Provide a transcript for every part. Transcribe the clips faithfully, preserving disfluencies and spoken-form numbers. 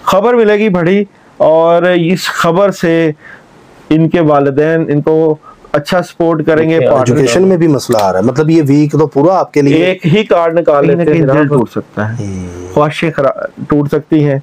खबर मिलेगी बड़ी, और इस खबर से इनके वालिदैन इनको अच्छा सपोर्ट करेंगे। एजुकेशन में भी मसला आ रहा है, मतलब ये वीक तो पूरा आपके लिए एक ही कार्ड निकाल लेते हैं, दिल टूट सकता है, ख्वाहिशें टूट सकती हैं।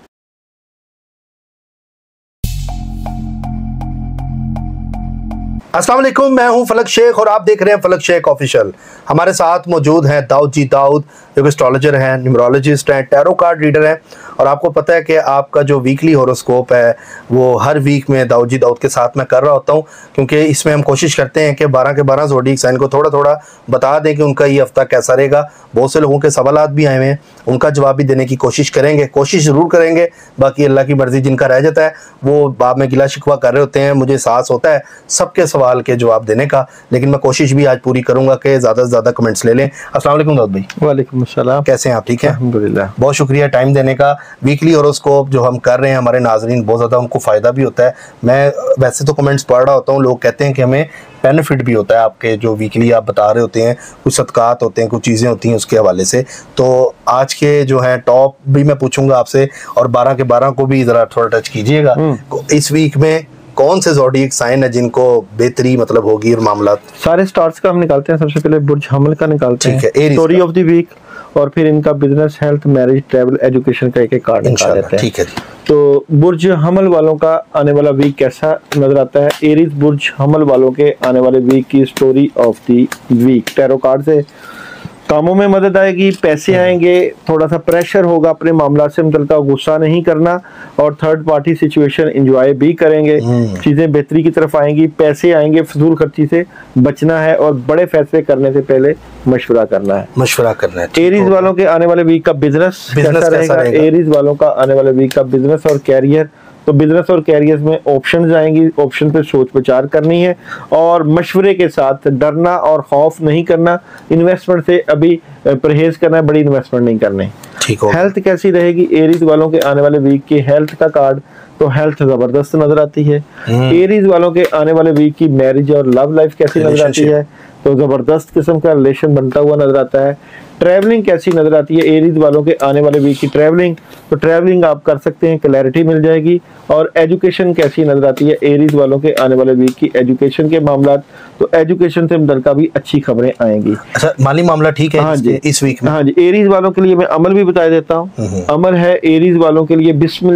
अस्सलाम वालेकुम, मैं हूं फलक शेख और आप देख रहे हैं फलक शेख ऑफिशियल। हमारे साथ मौजूद हैं दाऊद जी दाऊद, जो एस्ट्रोलॉजर हैं, न्यूमरोलॉजिस्ट हैं, टैरो कार्ड रीडर हैं। और आपको पता है कि आपका जो वीकली हॉरोस्कोप है वो हर वीक में दाऊद जी दाऊद के साथ मैं कर रहा होता हूं, क्योंकि इसमें हम कोशिश करते हैं कि बारह के बारह ज़ोडिएक साइन को थोड़ा थोड़ा बता दें कि उनका ये हफ्ता कैसा रहेगा। बहुत से लोगों के सवालात भी आए हुए हैं, उनका जवाब भी देने की कोशिश करेंगे, कोशिश ज़रूर करेंगे। बाकी अल्लाह की मर्ज़ी, जिनका रह जाता है वो बाद में गिला शिकवा कर रहे होते हैं। मुझे एहसास होता है सबके सवाल के जवाब देने का, लेकिन मैं कोशिश भी आज पूरी करूंगा कि ज़्यादा से ज़्यादा कमेंट्स ले लें। अस्सलाम वालेकुम दाऊद भाई। वालेकुम अस्सलाम, कैसे हैं आप? ठीक है, अल्हम्दुलिल्लाह। बहुत शुक्रिया टाइम देने का। वीकली हॉरोस्कोप जो हम कर रहे हैं, हमारे नाजरीन बहुत ज़्यादा उनको फ़ायदा भी होता है। मैं वैसे तो कमेंट्स पढ़ रहा होता हूँ, लोग कहते हैं कि हमें बेनिफिट भी होता है आपके जो वीकली आप बता रहे होते हैं, कुछ सदकात होते हैं, कुछ चीज़ें होती हैं उसके हवाले से। तो आज के जो हैं टॉप भी मैं पूछूंगा आपसे, और बारह के बारह को भी ज़रा थोड़ा टच कीजिएगा। इस वीक में कौन से ज़ोडिएक साइन है जिनको बेहतरी मतलब होगी और मामला? सारे स्टार्स का हम निकालते हैं। सबसे पहले बुर्ज हमल का निकालते हैं, ठीक है, स्टोरी ऑफ द वीक, और फिर इनका business, health, marriage, travel, education का एक एक कार्ड निकाल लेते हैं। ठीक है जी। तो बुर्ज हमल वालों का आने वाला वीक कैसा नजर आता है? एरीज बुर्ज हमल वालों के आने वाले वीक की story of the week. Tarot card से कामों में मदद आएगी, पैसे आएंगे, थोड़ा सा प्रेशर होगा, अपने मामला से मुतल्लिका गुस्सा नहीं करना, और थर्ड पार्टी सिचुएशन एंजॉय भी करेंगे। चीजें बेहतरी की तरफ आएंगी, पैसे आएंगे, फजूल खर्ची से बचना है, और बड़े फैसले करने से पहले मशवरा करना है मशवरा करना है। एरीज वालों के आने वाले वीक का बिजनेस कैसा रहेगा? एरीज वालों का आने वाले वीक का बिजनेस और कैरियर। तो बिजनेस और कैरियर में ऑप्शंस आएंगी, ऑप्शन पे सोच विचार करनी है, और मशवरे के साथ डरना और खौफ नहीं करना। इन्वेस्टमेंट से अभी परहेज करना है, बड़ी इन्वेस्टमेंट नहीं करनी। ठीक हो। हेल्थ कैसी रहेगी एरीज वालों के आने वाले वीक की? हेल्थ का कार्ड तो हेल्थ जबरदस्त नजर आती है। एरीज वालों के आने वाले वीक की मैरिज और लव लाइफ कैसी नजर आती है? तो जबरदस्त किस्म का रिलेशन बनता हुआ नजर आता है। ट्रैवलिंग कैसी नजर आती है एरीज वालों के आने वाले वीक की? ट्रैवलिंग तो ट्रैवलिंग आप कर सकते हैं, क्लैरिटी मिल जाएगी। और एजुकेशन कैसी नजर आती है एरीज वालों के आने वाले वीक की? एजुकेशन के मामला, तो एजुकेशन से मुतल्लिका भी अच्छी खबरें आएंगी। अच्छा, माली मामला ठीक है। हाँ जी, इस वीक में हाँ जी, एरीज वालों के लिए मैं अमल भी बता देता हूँ। अमल है एरीज वालों के लिए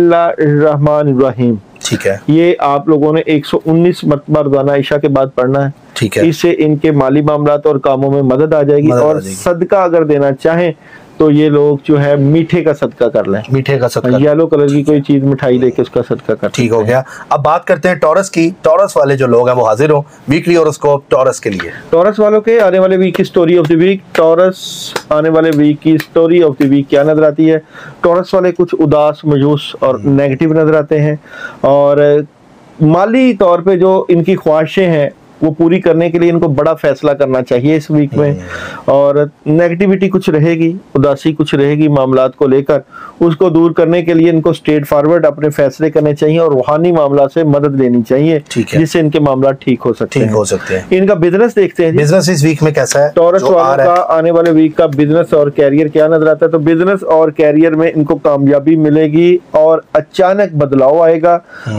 बिस्मिल्लाहिर्रहमानिर्रहीम। ठीक है, ये आप लोगों ने एक सौ उन्नीस मरतबा रोजाना ईशा के बाद पढ़ना है। ठीक है, इससे इनके माली मामलात और कामों में मदद आ जाएगी। मदद और आ जाएगी। सदका अगर देना चाहें तो ये लोग जो है मीठे का सदका कर लें। मीठे का सदका, येलो कलर की कोई चीज मिठाई देके उसका सदका कर। ठीक हो गया। अब बात करते हैं टॉरस की। टॉरस वाले जो लोग हैं वो हाजिर हो वीकली हॉरोस्कोप टॉरस के लिए। टॉरस वालों के आने वाले वीक की story of the week. Taurus आने वाले वीक की स्टोरी ऑफ द वीक क्या नजर आती है? टॉरस वाले कुछ उदास, मायूस और नेगेटिव नजर आते हैं, और माली तौर पे जो इनकी ख्वाहिशें हैं वो पूरी करने के लिए इनको बड़ा फैसला करना चाहिए इस वीक में। और नेगेटिविटी कुछ रहेगी, उदासी कुछ रहेगी मामलात को लेकर, उसको दूर करने के लिए इनको स्ट्रेट फॉरवर्ड अपने फैसले करने चाहिए और रूहानी मामला से मदद लेनी चाहिए, जिससे इनके मामला ठीक हो सकते ठीक हो सकते हैं। इनका बिजनेस देखते हैं। बिजनेस इस वीक में कैसा है? टॉरस वालों का आने वाले वीक का बिजनेस और कैरियर क्या नजर आता है? तो बिजनेस और कैरियर में इनको कामयाबी मिलेगी और अचानक बदलाव आएगा,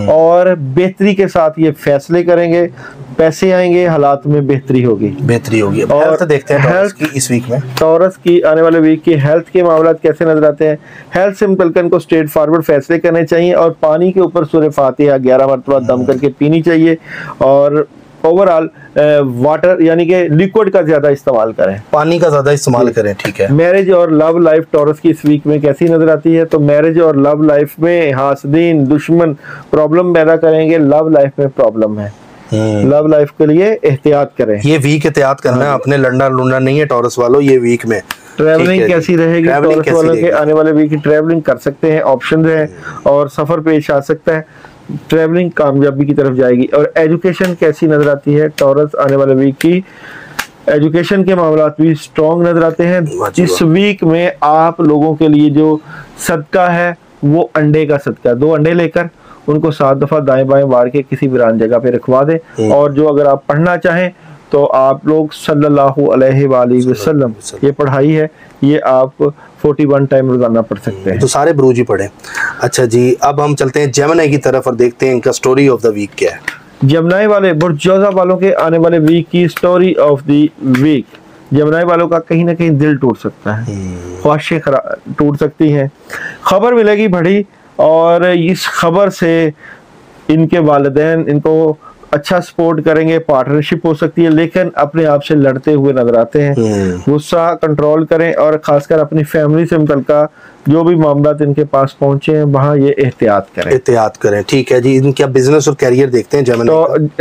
और बेहतरी के साथ ये फैसले करेंगे, पैसे आएंगे, हालात में बेहतरी होगी बेहतरी होगी। और हेल्थ देखते हैं टॉरस की इस वीक में। टॉरस की आने वाले वीक की हेल्थ के मामला कैसे नजर आते हैं? हेल्थ से मुतल्लिका को स्ट्रेट फॉरवर्ड फैसले करने चाहिए, और पानी के ऊपर सूरह फातिहा ग्यारह मरतबा दम करके पीनी चाहिए, और ओवरऑल वाटर यानी कि लिक्विड का ज्यादा इस्तेमाल करें, पानी का ज्यादा इस्तेमाल करें। ठीक है। मैरिज और लव लाइफ टॉरस की इस वीक में कैसी नजर आती है? तो मैरिज और लव लाइफ में हासदीन, दुश्मन प्रॉब्लम पैदा करेंगे। लव लाइफ में प्रॉब्लम है, लव लाइफ के लिए एहतियात करें। ये वीक एहतियात करना है, अपने लड़ना लुड़ना नहीं है टॉरस वालों ये वीक में। ट्रैवलिंग कैसी रहेगी? टॉरस वालों के आने वाले वीक की ट्रैवलिंग कर सकते हैं, ऑप्शन है, और सफर पेश आ सकता है, ट्रैवलिंग कामयाबी की तरफ जाएगी। और एजुकेशन कैसी नजर आती है? टॉरस आने वाले वीक की एजुकेशन के मामला भी स्ट्रॉन्ग नजर आते हैं। इस वीक में आप लोगों के लिए जो सदका है वो अंडे का सदका, दो अंडे लेकर उनको सात दफा दाएं बाएं वार के किसी वीरान जगह पे रखवा दें। और जो अगर आप पढ़ना चाहें तो आप लोग सल्लल्लाहु अलैहि वसल्लम ये पढ़ाई है, ये आप इकतालीस टाइम रोजाना पढ़ सकते हैं। तो सारे बुरूज ही पढ़े। अच्छा जी, अब हम चलते हैं जेमिनी की तरफ और देखते हैं इनका स्टोरी ऑफ द वीक क्या है। जेमिनी वाले बुर्ज जोधा वालों के आने वाले वीक की story of the week. Gemini वालों का कहीं ना कहीं दिल टूट सकता है, ख्वाहिशें टूट सकती हैं, खबर मिलेगी बड़ी, और इस खबर से इनके वालिदैन इनको अच्छा सपोर्ट करेंगे, पार्टनरशिप हो सकती है, लेकिन अपने आप से लड़ते हुए नजर आते हैं। गुस्सा कंट्रोल करें और खासकर अपनी फैमिली से मुतल्लिका जो भी मामला इनके पास पहुंचे हैं वहाँ ये एहतियात करें एहतियात करें ठीक है जी। इनका बिजनेस और कैरियर देखते हैं जेमिनी।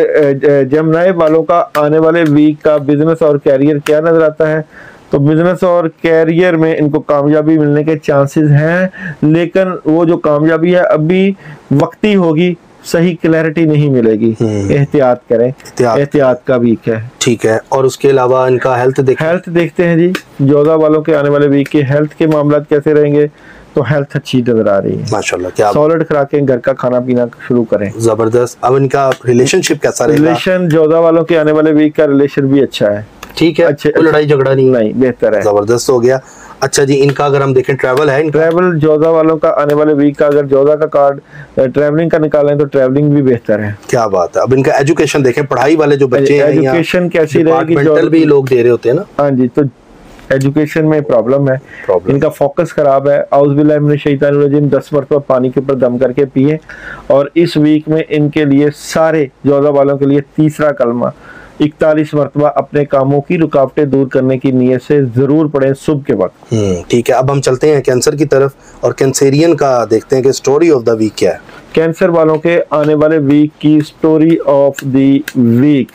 तो जेमिनी वालों का आने वाले वीक का बिजनेस और कैरियर क्या नजर आता है? तो बिजनेस और कैरियर में इनको कामयाबी मिलने के चांसेस हैं, लेकिन वो जो कामयाबी है अभी वक्ती होगी, सही क्लैरिटी नहीं मिलेगी। एहतियात करें, एहतियात का वीक है ठीक है। और उसके अलावा इनका हेल्थ देख हेल्थ देखते हैं जी। जोधा वालों के आने वाले वीक के हेल्थ के मामला कैसे रहेंगे? तो हेल्थ अच्छी नजर आ रही है माशाल्लाह। क्या सॉलिड खुराकें, घर का खाना पीना शुरू करें, जबरदस्त। अब इनका रिलेशनशिप कैसा रहेगा? रिलेशन जोधा वालों के आने वाले वीक का रिलेशन भी अच्छा है, ठीक है, अच्छे, लड़ाई झगड़ा नहीं नहीं बेहतर है, जबरदस्त हो गया। अच्छा जी, इनका अगर हम देखें ट्रैवल है, ट्रैवल जोधा वालों का आने वाले वीक का अगर जोधा का कार्ड ट्रैवलिंग का निकालें तो ट्रैवलिंग भी बेहतर है। क्या बात है। अब इनका एजुकेशन देखें, पढ़ाई वाले जो बच्चे हैं, एजुकेशन कैसी रहेगी? मेंटल भी लोग दे रहे होते हैं ना। हाँ जी, तो एजुकेशन में प्रॉब्लम है, प्रॉब्लम। इनका फोकस खराब है। औज़ुबिल्लाहि मिनश शैतानिर रजीम दस मरतबा पानी के ऊपर दम करके पिए, और इस वीक में इनके लिए सारे जोधा वालों के लिए तीसरा कलमा इकतालीस मरतबा अपने कामों की रुकावटें दूर करने की नीयत से जरूर पढ़ें सुबह के वक्त। ठीक है। अब हम चलते हैं कैंसर की तरफ और कैंसेरियन का देखते हैं कि स्टोरी ऑफ द वीक क्या है। कैंसर वालों के आने वाले वीक की story of the week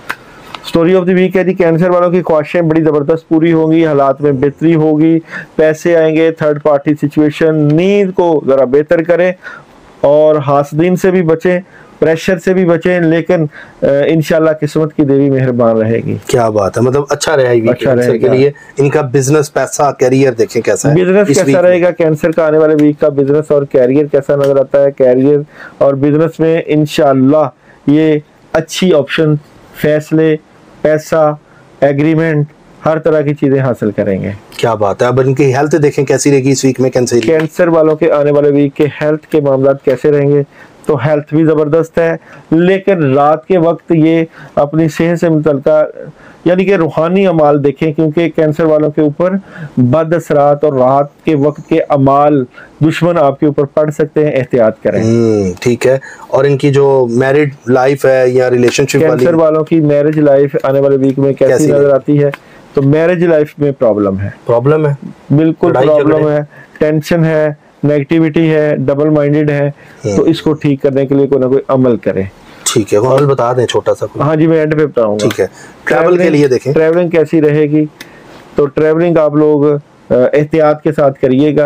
story of the week है जी। कैंसर वालों की ख्वाहिशें बड़ी ज़बरदस्त पूरी होंगी, हालात में बेहतरी होगी, पैसे आएंगे, थर्ड पार्टी सिचुएशन, नींद को ज़रा बेहतर करें और हासदीन से भी बचें, प्रेशर से भी बचें, लेकिन इंशाल्लाह किस्मत की देवी मेहरबान रहेगी। क्या बात है, मतलब अच्छा रहेगा अच्छा रहेगा के लिए। इनका बिजनेस, पैसा, कैरियर देखें कैसा है? बिजनेस कैसा रहेगा कैंसर का? आने वाले वीक का बिजनेस और कैरियर कैसा नजर आता है? कैरियर और बिजनेस में इंशाल्लाह ये अच्छी ऑप्शन, फैसले, पैसा, एग्रीमेंट, हर तरह की चीजें हासिल करेंगे। क्या बात है। अब इनकी हेल्थ देखें कैसी रहेगी इस वीक में? कैंसर कैंसर वालों के आने वाले वीक के हेल्थ के मामला कैसे रहेंगे? तो हेल्थ भी ज़बरदस्त है, लेकिन रात के वक्त ये अपनी सेहत से मुतल्लिका यानी कि रूहानी अमाल देखें, क्योंकि कैंसर वालों के ऊपर बद असरात और रात के वक्त के अमाल दुश्मन आपके ऊपर पड़ सकते हैं, एहतियात करें। ठीक है। और इनकी जो मैरिड लाइफ है या रिलेशनशिप, कैंसर वालों की मैरिज लाइफ आने वाले वीक में कैसी, कैसी नजर आती है? तो मैरिज लाइफ में प्रॉब्लम है, प्रॉब्लम है बिल्कुल प्रॉब्लम है, टेंशन है, नेगेटिविटी है, डबल माइंडेड है, तो इसको ठीक करने के लिए कोई ना कोई अमल करें। ठीक है, अमल बता दें छोटा सा। हाँ जी, मैं एंड पे बताऊंगा। ठीक है। ट्रैवल के लिए देखें ट्रैवलिंग कैसी रहेगी? तो ट्रैवलिंग आप लोग एहतियात के साथ करिएगा,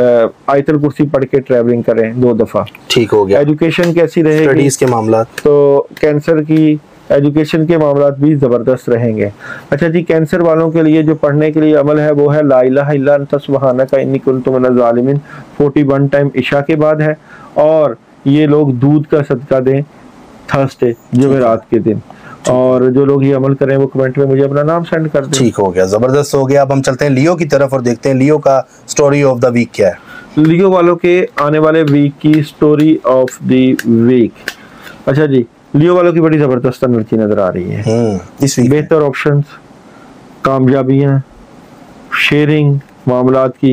आयतल कुर्सी पढ़ के ट्रैवलिंग करें दो दफा। ठीक हो गया। एजुकेशन कैसी रहेगी? स्टडीज के मामला, तो कैंसर की एजुकेशन के मामला भी ज़बरदस्त रहेंगे। अच्छा जी, कैंसर वालों के लिए जो पढ़ने के लिए अमल है वो है ला इलाहा इल्ला अंता सुब्हानका इन्नी कुन्तु मिनज़ ज़ालिमीन, इकतालीस टाइम इशा के बाद है, और ये लोग दूध का सदका दें थर्सडे जुमेरात के दिन, और जो लोग ये अमल करें वो कमेंट में मुझे अपना नाम सेंड कर दें। ठीक हो गया, ज़बरदस्त हो गया। अब हम चलते हैं लियो की तरफ और देखते हैं लियो का स्टोरी ऑफ द वीक क्या है। लियो वालों के आने वाले वीक की स्टोरी ऑफ द वीक। अच्छा जी, लियो वालों की बड़ी जबरदस्त एनर्जी नजर आ रही है इस वीक। बेहतर ऑप्शंस, कामयाबियां, शेयरिंग मामलात की,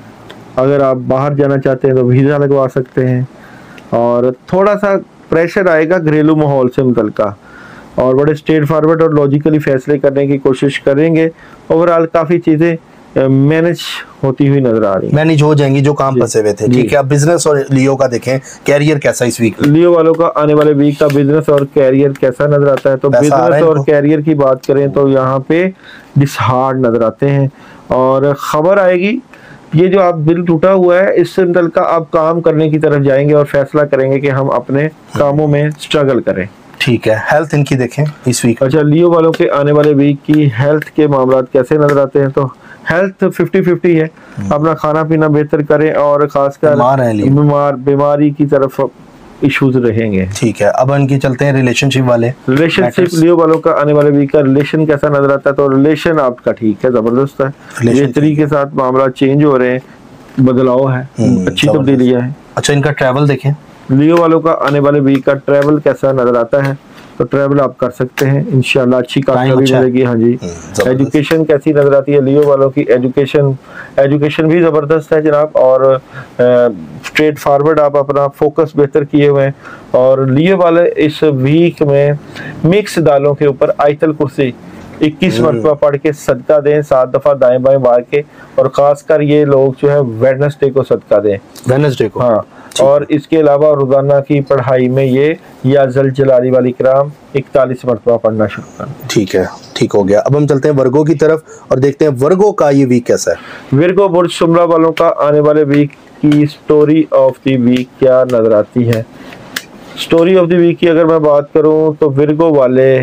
अगर आप बाहर जाना चाहते हैं तो वीज़ा लगवा सकते हैं, और थोड़ा सा प्रेशर आएगा घरेलू माहौल से मुतल्लिका, और बड़े स्ट्रेट फॉरवर्ड और लॉजिकली फैसले करने की कोशिश करेंगे। ओवरऑल काफ़ी चीज़ें मैनेज होती हुई नजर आ रही है, मैनेज हो जाएंगी जो काम फंसे हुए थे। ठीक है। अब बिजनेस और लियो का देखें, कैरियर कैसा इस वीक? लियो वालों का आने वाले वीक का बिजनेस और कैरियर कैसा नजर आता है? तो बिजनेस और कैरियर की बात करें तो यहाँ पे डिसहार्ड नजर आते हैं, और खबर आएगी, ये जो आप दिल टूटा हुआ है इससे मुतल्लिका आप काम करने की तरफ जाएंगे और फैसला करेंगे कि हम अपने कामों में स्ट्रगल करें। ठीक है। हेल्थ इनकी देखें इस वीक। अच्छा, लियो वालों के आने वाले वीक की हेल्थ के मामला कैसे नजर आते हैं? तो हेल्थ फिफ्टी फिफ्टी है, अपना खाना पीना बेहतर करें, और खासकर बीमार बीमारी की तरफ इश्यूज रहेंगे। ठीक है, अब इनके चलते हैं रिलेशनशिप वाले। रिलेशनशिप लियो वालों का आने वाले वीक का रिलेशन कैसा नजर आता है? तो रिलेशन आपका ठीक है, जबरदस्त है, बेहतरी के साथ मामला चेंज हो रहे हैं, बदलाव है, अच्छी तब्दीलियां है। अच्छा, इनका ट्रैवल देखें, लियो वालों का आने वाले वीक का ट्रैवल कैसा नजर आता है? तो ट्रैवल आप कर सकते हैं इंशाल्लाह, अच्छी कामयाबी मिलेगी। हाँ जी। एजुकेशन कैसी नजर आती है लियो वालों की? एजुकेशन एजुकेशन भी जबरदस्त है जनाब, और स्ट्रेट फॉरवर्ड आप अपना फोकस बेहतर किए हुए हैं। और लियो वाले इस वीक में मिक्स दालों के ऊपर आयतल कुर्सी इक्कीस मरतबा पढ़ के सदका दें, सात दफा दाएं बाएं मार के, और खासकर ये लोग जो है वेडनेसडे को सदका दें, वेडनेसडे को। हाँ, और इसके अलावा रोजाना की पढ़ाई में ये या जल जलाली वाली कराम इकतालीस मरतबा पढ़ना शुरू करें। ठीक है, ठीक हो गया। अब हम चलते हैं वर्गो की तरफ और देखते हैं वर्गो का ये वीक कैसा है। विर्गो बुर्ज शुमरा वालों का आने वाले वीक की स्टोरी ऑफ द वीक क्या नजर आती है? स्टोरी ऑफ द वीक की अगर मैं बात करूं तो विर्गो वाले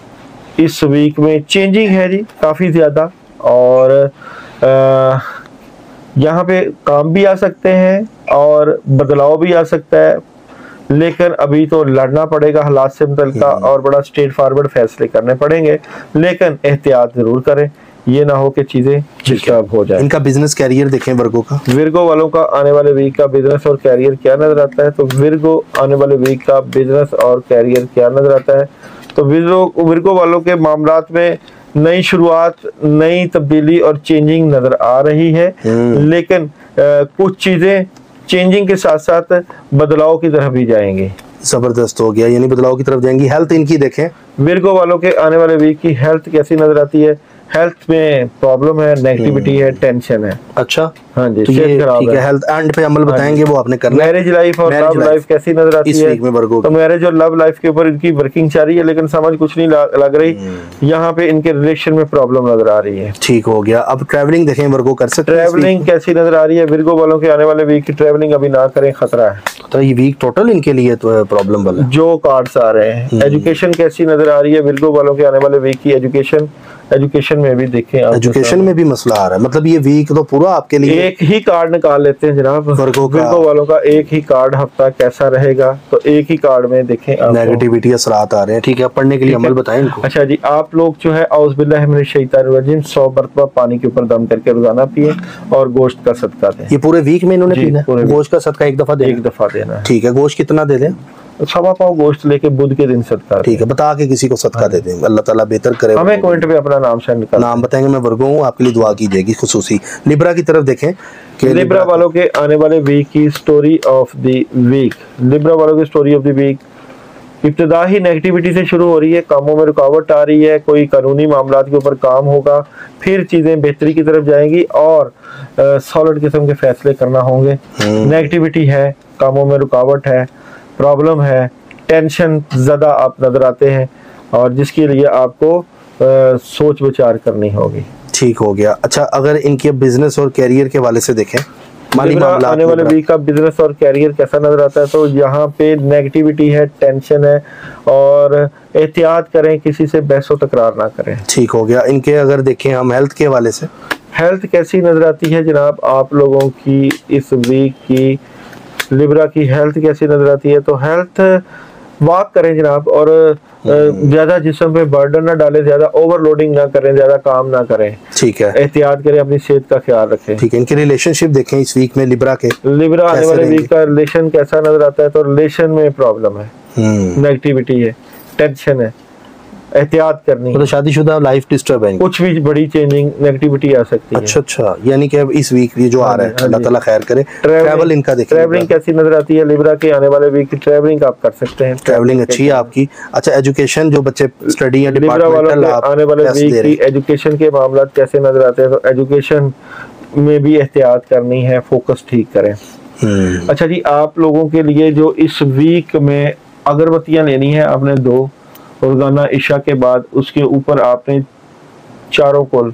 इस वीक में चेंजिंग है जी काफ़ी ज़्यादा, और आ, यहाँ पे काम भी आ सकते हैं और बदलाव भी आ सकता है, लेकिन अभी तो लड़ना पड़ेगा हालात से मुतल्लिका और बड़ा स्ट्रेट फॉरवर्ड फैसले करने पड़ेंगे, लेकिन एहतियात जरूर करें, ये ना हो कि चीज़ें डिस्टर्ब हो जाए। इनका बिजनेस कैरियर देखें वर्गो का। विर्गो वालों का आने वाले वीक का बिजनेस और कैरियर क्या नजर आता है? तो विर्गो आने वाले वीक का बिजनेस और कैरियर क्या नजर आता है? तो विर्गो विर्गो वालों के मामलात में नई शुरुआत, नई तब्दीली और चेंजिंग नजर आ रही है, लेकिन आ, कुछ चीजें चेंजिंग के साथ साथ बदलाव की तरफ भी जाएंगी। जबरदस्त हो गया, यानी बदलाव की तरफ जाएंगी। हेल्थ इनकी देखें, विर्गो वालों के आने वाले वीक की हेल्थ कैसी नजर आती है? हेल्थ में प्रॉब्लम है, नेगेटिविटी है, टेंशन है। अच्छा, हाँ जी, तो ये ठीक है। हेल्थ एंड पे अमल बताएंगे, वो आपने करना है। मैरिज लाइफ और लव लाइफ कैसी नजर आती इस है? वीक में वर्गो तो मैरिज और लव लाइफ के ऊपर इनकी वर्किंग जारी है, लेकिन समझ कुछ नहीं लग रही। यहाँ पे इनके रिलेशन में प्रॉब्लम नजर आ रही है। ठीक हो गया। अब ट्रैवलिंग देखें, वर्गो कर सकते हैं। ट्रैवलिंग कैसी नजर आ रही है? विर्गो वालों के आने वाले वीक की ट्रैवलिंग अभी ना करें, खतरा है। तो ये वीक टोटल इनके लिए तो प्रॉब्लम वाला जो कार्ड्स आ रहे हैं। एजुकेशन कैसी नजर आ रही है विर्गो वालों के आने वाले वीक की? एजुकेशन एजुकेशन में भी देखें, एजुकेशन में भी मसला आ रहा है। मतलब ये वीक तो पूरा आपके लिए एक ही कार्ड निकाल लेते हैं जनाब, वर्गो का। विर्गो वालों का एक ही कार्ड हफ्ता कैसा रहेगा, तो एक ही कार्ड में देखें नेगेटिविटी असरात आ रहे हैं। ठीक है, पढ़ने के लिए अमल बताएं इनको। अच्छा जी, आप लोग जो है औज़ुबिल्लाहि मिनश शैतानिर रजीम सौ मरतबा पानी के ऊपर दम करके रोजाना पिए और गोश्त का सदका दें। ये पूरे वीक में इन्होंने पीना है? गोश्त का सदका एक दफा देना? एक दफा देना है। ठीक है, गोश्त कितना दे दें? सवा पाव गोश्त लेके बुध के दिन सदका। ठीक है, बता के किसी को सदका दे दें, अल्लाह ताला बेहतर करे। हमें कमेंट पे अपना नाम सेंड कर, नाम बताएंगे, मैं वर्गो हूँ, आपके लिए दुआ की जाएगी खुसूसी। लिब्रा की तरफ देखें कि लिब्रा वालों के आने वाले वीक की story of the week. Libra वालों की स्टोरी ऑफ द वीक इब्तिदा ही नेगेटिविटी से शुरू हो रही है, कामों में रुकावट आ रही है, कोई कानूनी मामलात के ऊपर काम होगा, फिर चीजें बेहतरी की तरफ जाएंगी और सॉलिड किस्म के फैसले करना होंगे। नेगेटिविटी है, कामों में रुकावट है, प्रॉब्लम है, टेंशन ज़्यादा आप नजर आते हैं, और जिसके लिए आपको आ, सोच विचार करनी होगी। ठीक हो गया। अच्छा, अगर इनके बिजनेस और कैरियर के वाले से देखें, माली मामला आने वाले वीक का बिजनेस और कैरियर कैसा नजर आता है? तो यहाँ पे नेगेटिविटी है, टेंशन है, और एहतियात करें, किसी से बहस व तकरार ना करें। ठीक हो गया। इनके अगर देखें हम हेल्थ के वाले से, हेल्थ कैसी नजर आती है जनाब आप लोगों की इस वीक की? लिब्रा की हेल्थ कैसी नजर आती है? तो हेल्थ वॉक करें जनाब, और ज्यादा जिस्म पे बर्डन ना डालें, ज्यादा ओवरलोडिंग ना करें, ज्यादा काम ना करें। ठीक है, एहतियात करें, अपनी सेहत का ख्याल रखें। ठीक है। इनके रिलेशनशिप देखें इस वीक में लिब्रा के। लिब्रा आने वाले वीक का रिलेशन कैसा नजर आता है? तो रिलेशन में प्रॉब्लम है, नेगेटिविटी है, टेंशन है, एहतियात करनी। तो शादीशुदा लाइफ डिस्टर्ब है, कुछ भी बड़ी चेंजिंग नेगेटिविटी आ सकती है। अच्छा अच्छा, यानी कि अब इस वीक ये जो आ रहा है, अल्लाह ताला खैर करे। ट्रैवल इनका देखिए, ट्रैवलिंग कैसी नजर आती है लिब्रा के आने वाले वीक की? ट्रैवलिंग आप कर सकते हैं, ट्रैवलिंग अच्छी है आपकी। अच्छा, एजुकेशन जो बच्चे स्टडी या लिब्रा वालों के आने वाले वीक की एजुकेशन के मामला कैसे नजर आते हैं? तो एजुकेशन में भी एहतियात करनी है, फोकस ठीक करें। अच्छा जी, आप लोगों के लिए जो इस वीक में अगरबत्तियां लेनी है आपने दो, रोजाना इशा के बाद उसके ऊपर आपने चारों कुल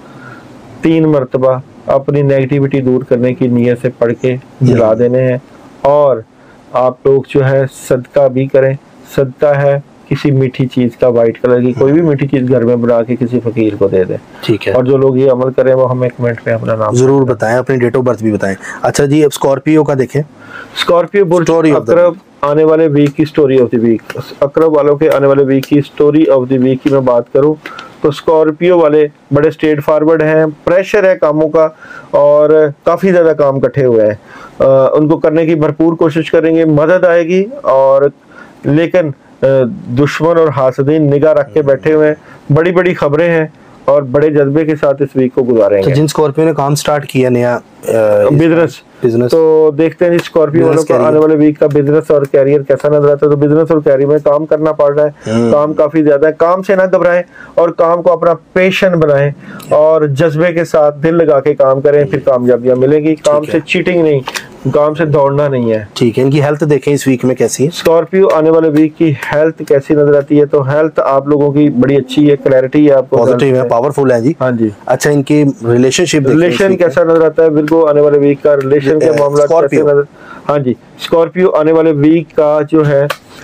तीन मरतबा अपनी नेगेटिविटी दूर करने की नीयत से पढ़ के जला देने हैं, और आप लोग जो है सदका भी करें। सदका है किसी मीठी चीज का, वाइट कलर की कोई भी मीठी चीज घर में बना के किसी फकीर को दे दें। ठीक है, और जो लोग ये अमल करें वो हमें कमेंट में अपना नाम जरूर बताएं, अपनी डेट ऑफ बर्थ भी बताएं। अच्छा जी, अब स्कॉर्पियो का देखें। स्कॉर्पियो बुर्ज अकरब आने वाले वीक की स्टोरी ऑफ द वीक, अक्रब वालों के आने वाले वीक की स्टोरी ऑफ द वीक की मैं बात करूं तो स्कॉर्पियो वाले बड़े स्ट्रेट फॉरवर्ड हैं, प्रेशर है कामों का और काफ़ी ज़्यादा काम इकट्ठे हुए हैं, आ, उनको करने की भरपूर कोशिश करेंगे, मदद आएगी। और लेकिन दुश्मन और हासदीन निगाह रख के बैठे हुए हैं, बड़ी बड़ी खबरें हैं और बड़े जज्बे के साथ इस वीक को गुजारेंगे। तो जिन स्कॉर्पियो ने काम स्टार्ट किया नया बिजनेस बिजनेस तो देखते हैं स्कॉर्पियो वालों को आने वाले वीक का बिजनेस और कैरियर कैसा नजर आता है। तो बिजनेस और कैरियर में काम करना पड़ रहा है, काम काफी ज्यादा है, काम से ना घबराएं और काम को अपना पैशन बनाएं और जज्बे के साथ दिल लगा के काम करें, फिर कामयाबियां मिलेंगी। काम से चीटिंग नहीं, काम से दौड़ना नहीं है। ठीक है, इनकी हेल्थ देखें इस वीक में कैसी है? स्कॉर्पियो आने वाले वीक की हेल्थ कैसी नजर आती है? तो हेल्थ आप लोगों की बड़ी अच्छी है, क्लैरिटी है, आपको पॉजिटिव है, पावरफुल है जी। हाँ जी। अच्छा, इनकी रिलेशनशिप रिलेशन कैसा नजर आता है? बिल्कुल आने वाले वीक का रिलेशन के मामला कैसे नजर? हाँ जी, स्कॉर्पियो आने वाले वीक का जो है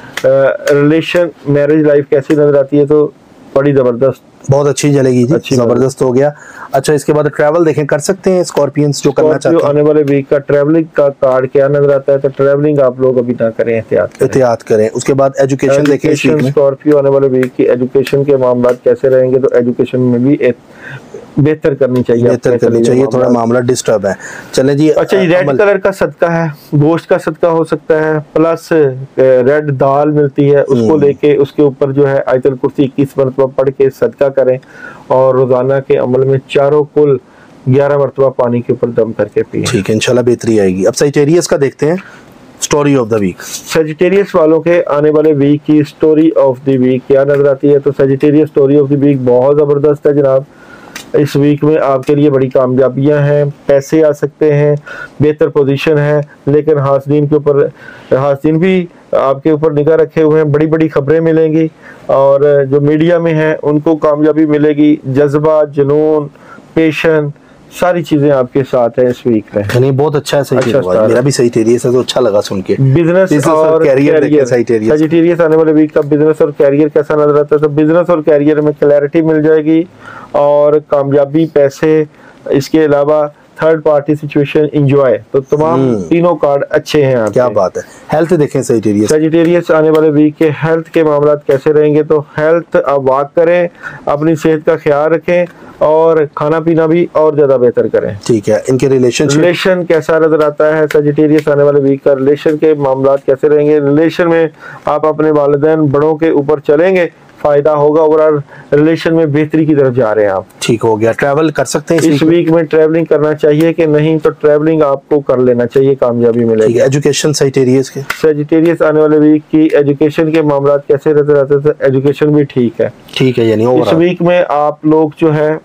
रिलेशन मैरिज लाइफ कैसी नजर आती है? तो बड़ी जबरदस्त, बहुत अच्छी चलेगी जी, जबरदस्त हो गया। अच्छा, इसके बाद ट्रैवल देखें, कर सकते हैं स्कॉर्पियंस जो करना चाहते हैं। आने वाले वीक का ट्रैवलिंग का कार्ड क्या नजर आता है? तो ट्रैवलिंग आप लोग अभी ना करें, एहतियात एहतियात करें। उसके बाद एजुकेशन देखें, स्कॉर्पियो आने वाले वीक की एजुकेशन के मामला कैसे रहेंगे? तो एजुकेशन में भी एक बेहतर करनी चाहिए, बेहतर करनी चाहिए, थोड़ा मामला डिस्टर्ब है। चले जी। अच्छा, ये रेड कलर का सदका है, गोश्त का सदका हो सकता है, प्लस रेड दाल मिलती है, उसको लेके उसके ऊपर जो है आयतुल कुर्सी इक्कीस मरतबा पढ़ के सदका करें और रोजाना के अमल में चारों कुल ग्यारह मरतबा पानी के ऊपर दम करके पिए। ठीक है, इंशाल्लाह बेहतरी आएगी। अब सजिटेरियस का देखते हैं, story of the week. Sagittarius वालों के आने वाले वीक की स्टोरी ऑफ द वीक क्या नजर आती है? तो Sagittarius story of the week बहुत जबरदस्त है जनाब। इस वीक में आपके लिए बड़ी कामयाबियां हैं, पैसे आ सकते हैं, बेहतर पोजीशन है, लेकिन हासदीन के ऊपर हासदीन भी आपके ऊपर निगाह रखे हुए हैं, बड़ी बड़ी खबरें मिलेंगी और जो मीडिया में है उनको कामयाबी मिलेगी। जज्बा, जुनून, पेशन, सारी चीजें आपके साथ है इस वीक में। यानी बहुत अच्छा है। सही अच्छा मेरा भी सजिटेरियस है तो अच्छा लगा सुन के। बिजनेस और कैरियर, सजिटेरियस आने वाले वीक का बिजनेस और कैरियर कैसा नजर आता है? तो बिजनेस और कैरियर में क्लैरिटी मिल जाएगी और कामयाबी, पैसे, इसके अलावा थर्ड पार्टी सिचुएशन, एंजॉय, तो तमाम तीनों कार्ड अच्छे हैं आपके। क्या बात है। हेल्थ देखें सजिटेरियस। सजिटेरियस आने वाले वीक के हेल्थ के मामला कैसे रहेंगे? तो हेल्थ आप वॉक करें, अपनी सेहत का ख्याल रखें और खाना पीना भी और ज्यादा बेहतर करें। ठीक है, इनके रिलेशन रिलेशन कैसा नजर आता है? सजिटेरियस आने वाले वीक का रिलेशन के मामला कैसे रहेंगे? रिलेशन में आप अपने वालिदैन बड़ों के ऊपर चलेंगे, फायदा होगा, ओवरऑल रिलेशन में बेहतरी की तरफ जा रहे हैं आप। ठीक हो गया। ट्रैवल कर सकते हैं इस वीक में? ट्रैवलिंग करना चाहिए कि नहीं? तो ट्रैवलिंग आपको कर लेना चाहिए, कामयाबी मिलेगी। एजुकेशन सजिटेरियस के सजिटेरियस आने वाले वीक की एजुकेशन के मामला कैसे नजर आते हैं? तो एजुकेशन भी ठीक है। ठीक है, यानी इस वीक में आप लोग जो है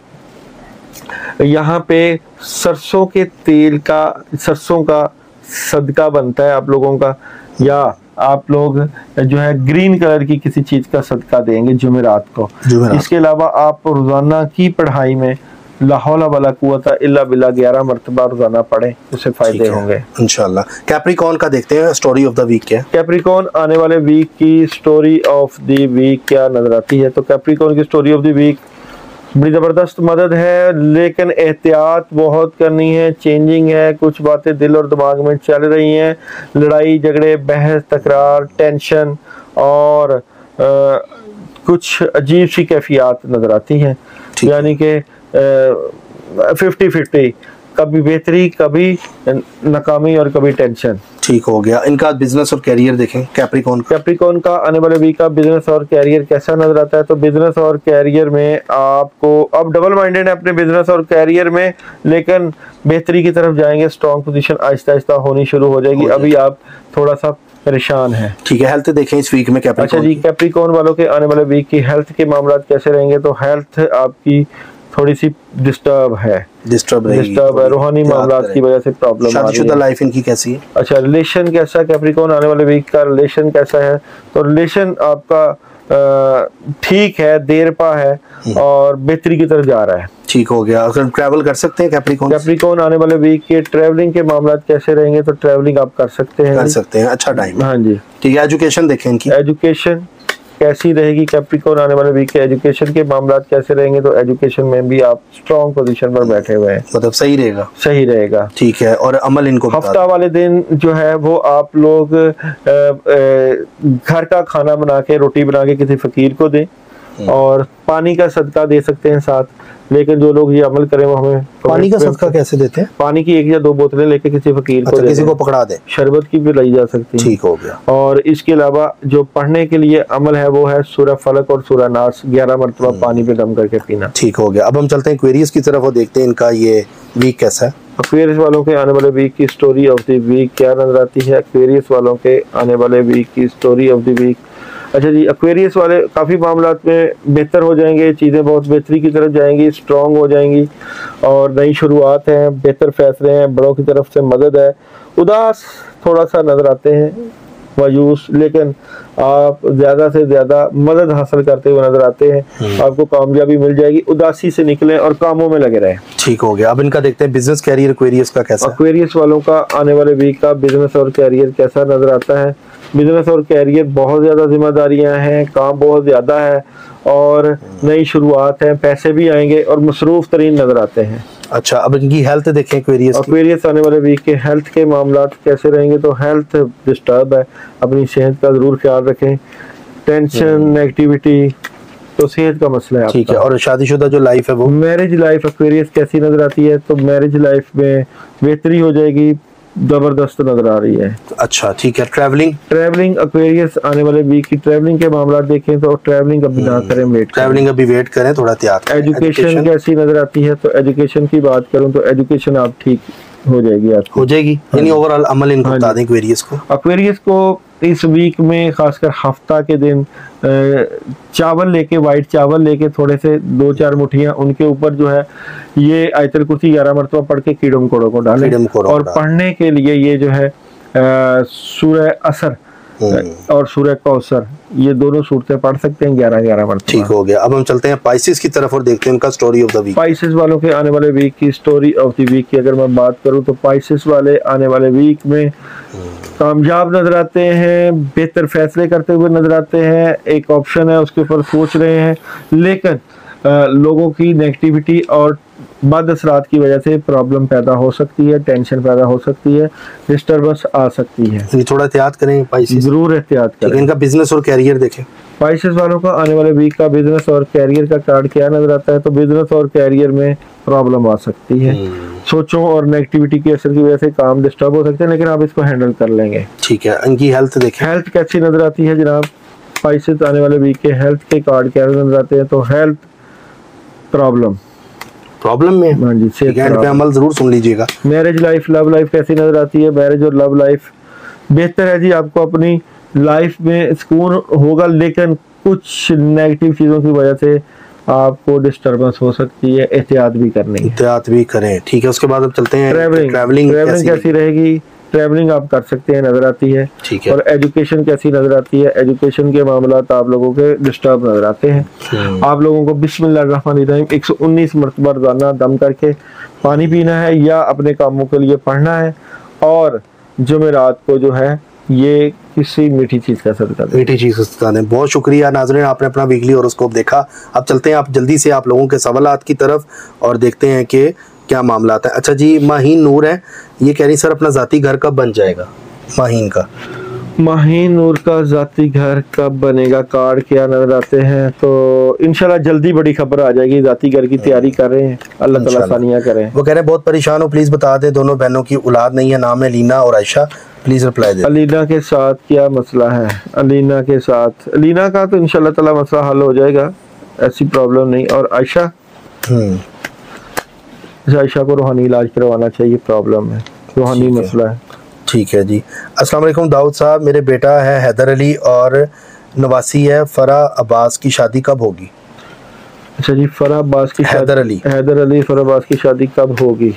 यहाँ पे सरसों के तेल का, सरसों का सदका बनता है आप लोगों का, या आप लोग जो है ग्रीन कलर की किसी चीज का सदका देंगे जुमेरात को। इसके अलावा आप रोजाना की पढ़ाई में ला हौला वला कुव्वता इल्ला बिल्लाह ग्यारह मरतबा रोजाना पढ़ें, उससे फायदे होंगे इंशाल्लाह। कैप्रिकॉर्न का देखते हैं, स्टोरी ऑफ द वीक क्या? कैप्रिकॉर्न आने वाले वीक की स्टोरी ऑफ द वीक क्या नजर आती है? तो कैप्रिकॉर्न की स्टोरी ऑफ द वीक बड़ी ज़बरदस्त मदद है, लेकिन एहतियात बहुत करनी है, चेंजिंग है, कुछ बातें दिल और दिमाग में चल रही हैं, लड़ाई झगड़े, बहस, तकरार, टेंशन और आ, कुछ अजीब सी कैफियत नज़र आती हैं। यानी कि फिफ्टी फिफ्टी, कभी बेहतरी, कभी नाकामी और कभी टेंशन। ठीक हो गया। इनका बिजनेस और कैरियर देखें कैप्रिकॉर्न। कैप्रिकॉर्न का आने वाले वीक का बिजनेस और कैरियर कैसा नजर आता है? तो बिजनेस और कैरियर में आपको अब डबल माइंडेड है अपने बिजनेस और कैरियर में, लेकिन बेहतरी की तरफ जाएंगे, स्ट्रॉन्ग पोजीशन आहिस्ता आहिस्ता होनी शुरू हो जाएगी। अभी आप थोड़ा सा परेशान है। ठीक है, हेल्थ देखें इस वीक में कैप्रिकॉर्न। अच्छा जी, कैप्रिकॉर्न वालों के आने वाले वीक की हेल्थ के मामला कैसे रहेंगे? तो हेल्थ आपकी थोड़ी सी डिस्टर्ब है, डिस्टर्ब डिस्टर्ब है, रूहानी मामला की वजह से प्रॉब्लम आ रही है। शादीशुदा लाइफ इनकी कैसी है? अच्छा, रिलेशन कैसा? कैप्रिकॉर्न आने वाले वीक का रिलेशन कैसा है? तो रिलेशन आपका ठीक है, देर पा है और बेहतरी की तरफ जा रहा है। ठीक हो गया। अगर ट्रैवल कर सकते हैं कैप्रिकॉर्न। कैप्रिकॉर्न आने वाले वीक के ट्रैवलिंग के मामला कैसे रहेंगे? तो ट्रैवलिंग आप कर सकते हैं, कर सकते हैं, अच्छा टाइम। हाँ जी। ठीक है, एजुकेशन देखें इनकी। एजुकेशन कैसी रहेगी कैप्रिकॉर्न आने वाले वीक के, एजुकेशन के मामला कैसे रहेंगे, तो एजुकेशन में भी आप स्ट्रॉन्ग पोजीशन पर बैठे हुए हैं, मतलब सही रहेगा, सही रहेगा। ठीक है। और अमल इनको हफ्ता वाले दिन जो है वो आप लोग घर का खाना बना के, रोटी बना के किसी फकीर को दें और पानी का सदका दे सकते हैं साथ। लेकिन जो लोग ये अमल करें वो हमें पानी का सदका कैसे देते हैं? पानी की एक या दो बोतलें लेके किसी फकीर अच्छा, को किसी को पकड़ा दे, शरबत की भी लाई जा सकती है, ठीक हो गया। और इसके अलावा जो पढ़ने के लिए अमल है वो है सूरह फलक और सूरह नास ग्यारह मरतबा पानी पे दम करके पीना, ठीक हो गया। अब हम चलते हैं एक्वेरियस की तरफ और देखते हैं इनका ये वीक कैसा है। एक्वेरियस वालों के आने वाले वीक की स्टोरी ऑफ द वीक क्या नजर आती है? एक्वेरियस वालों के आने वाले वीक की स्टोरी ऑफ द वीक, अच्छा जी, एक्वेरियस वाले काफ़ी मामलात में बेहतर हो जाएंगे, चीज़ें बहुत बेहतरी की तरफ जाएंगी, स्ट्रॉन्ग हो जाएंगी और नई शुरुआत है, बेहतर फैसले हैं, बड़ों की तरफ से मदद है। उदास थोड़ा सा नज़र आते हैं, मायूस, लेकिन आप ज़्यादा से ज़्यादा मदद हासिल करते हुए नज़र आते हैं, आपको कामयाबी मिल जाएगी। उदासी से निकलें और कामों में लगे रहें, ठीक हो गया। अब इनका देखते हैं बिजनेस कैरियर एक्वेरियस का कैसा। एक्वेरियस वालों का आने वाले वीक का बिजनेस और कैरियर कैसा नज़र आता है? बिजनेस और कैरियर बहुत ज़्यादा जिम्मेदारियां हैं, काम बहुत ज़्यादा है और नई शुरुआत है, पैसे भी आएंगे और मसरूफ तरीन नज़र आते हैं। अच्छा, अब इनकी हेल्थ देखें एक्वेरियस की। एक्वेरियस आने वाले वीक के हेल्थ के मामलात कैसे रहेंगे? तो हेल्थ डिस्टर्ब है, अपनी सेहत का ज़रूर ख्याल रखें, टेंशन, नेगेटिविटी, तो सेहत का मसला है, ठीक है। और शादीशुदा जो लाइफ है वो, मैरिज लाइफ एक्वेरियस कैसी नज़र आती है? तो मैरिज लाइफ में बेहतरी हो जाएगी, जबरदस्त नजर आ रही है। अच्छा, ठीक है। ट्रैवलिंग ट्रैवलिंग एक्वेरियस आने वाले वीक की ट्रैवलिंग के मामला देखें तो ट्रैवलिंग अभी ना करें, वेट ट्रैवलिंग अभी वेट करें, थोड़ा त्याग। एजुकेशन कैसी नजर आती है? तो एजुकेशन की बात करूं तो एजुकेशन आप ठीक हो जाएगी, आपकी हो जाएगी, यानी ओवरऑल अमल इनको बता दें एक्वेरियस को। एक्वेरियस को इस वीक में खासकर हफ्ता के दिन चावल लेके, वाइट चावल लेके थोड़े से दो चार मुठियां उनके ऊपर जो है ये आयतल कुर्सी ग्यारह मरतबा पढ़ के कीड़ों मकोड़ों को डालें, और पढ़ने के लिए ये जो है सूरह असर और सूरह कौसर, ये दोनों सूरतें पढ़ सकते हैं ग्यारह ग्यारह मरतबा, ठीक हो गया। अब हम चलते हैं पाइसेस की तरफ और देखते हैं उनका story of the week. Pisces वालों के आने वाले वीक की स्टोरी ऑफ द वीक की अगर मैं बात करूं तो पाइसेस वाले आने वाले वीक में कामयाब नजर आते हैं, बेहतर फैसले करते हुए नजर आते हैं, एक ऑप्शन है उसके ऊपर सोच रहे हैं, लेकिन आ, लोगों की नेगेटिविटी और बद असरात की वजह से प्रॉब्लम पैदा हो सकती है, टेंशन पैदा हो सकती है, डिस्टर्बेंस आ सकती है, थोड़ा एहतियात करें पाइसेस, जरूर एहतियात करें। इनका बिजनेस और कैरियर देखें। पाइसेस वालों का आने वाले वीक का बिजनेस और कैरियर का कार्ड क्या नजर आता है? तो बिजनेस और कैरियर में प्रॉब्लम आ सकती है, सोचों और नेगेटिविटी के असर की वजह से काम डिस्टर्ब हो सकते हैं, लेकिन आप इसको हैंडल कर लेंगे, ठीक है। इनकी हेल्थ देखें। हेल्थ कैसी नजर आती है जनाब? पाइसेस आने वाले वीक के हेल्थ के कार्ड क्या नजर आते हैं? तो हेल्थ प्रॉब्लम प्रॉब्लम में, हाँ जी, सेहत पे अमल जरूर सुन लीजिएगा। मैरिज लाइफ, लव लाइफ कैसी नजर आती है? मैरिज और लव लाइफ बेहतर है जी, आपको अपनी लाइफ में सुकून होगा, लेकिन कुछ नेगेटिव चीजों की वजह से आपको डिस्टर्बेंस हो सकती है, एहतियात भी करनी है, एहतियात भी करें, ठीक है। उसके बाद अब चलते हैं ट्रैवलिंग। ट्रैवलिंग ट्रैवलिंग कैसी रहेगी? ट्रैवलिंग आप कर सकते हैं, नजर आती है, ठीक है। और एजुकेशन कैसी नजर आती है? एजुकेशन के मामलात आप लोगों के डिस्टर्ब नजर आते हैं। आप लोगों को बिस्मिल्लाहिर्रहमानिर्रहीम एक सौ उन्नीस मरतबा रोजाना दम करके पानी पीना है या अपने कामों के लिए पढ़ना है, और जुमेरात को जो है ये किसी मीठी चीज का सदका दें, मीठी चीज का सदका दें। बहुत शुक्रिया नाज़रीन, आपने अपना वीकली हॉरोस्कोप देखा। अब चलते हैं आप जल्दी से आप लोगों के सवालात की तरफ और देखते हैं कि क्या मामला है। अच्छा जी, माहीन नूर है, ये कह रही सर अपना जाती घर कब बन जाएगा? माहीन का माहीन नूर का जाती घर कब बनेगा? कार्ड क्या नजर आते हैं? तो इंशाल्लाह जल्दी बड़ी खबर आ जाएगी, जाती घर की तैयारी कर रहे हैं, अल्लाह ताला आसानियां करें। वो कह रहे हैं बहुत परेशान हो, प्लीज बता दे, दोनों बहनों की औलाद नहीं है, नाम है लीना और आयशा, प्लीज रिप्लाई दे। अलीना के साथ क्या मसला है? अलीना के साथ, अलीना का तो इंशाल्लाह ताला मसला हल हो जाएगा, ऐसी प्रॉब्लम नहीं। और आयशा, हम्म आयशा को रूहानी इलाज करवाना चाहिए, प्रॉब्लम है, रूहानी मसला है, ठीक है जी। अस्सलाम वालेकुम दाऊद साहब, मेरे बेटा है हैदर अली और नवासी है, फरा अब्बास की शादी कब होगी? अच्छा जी, फरा अब्बास की हैदर अली हैदर अली फरा अब्बास की शादी कब होगी?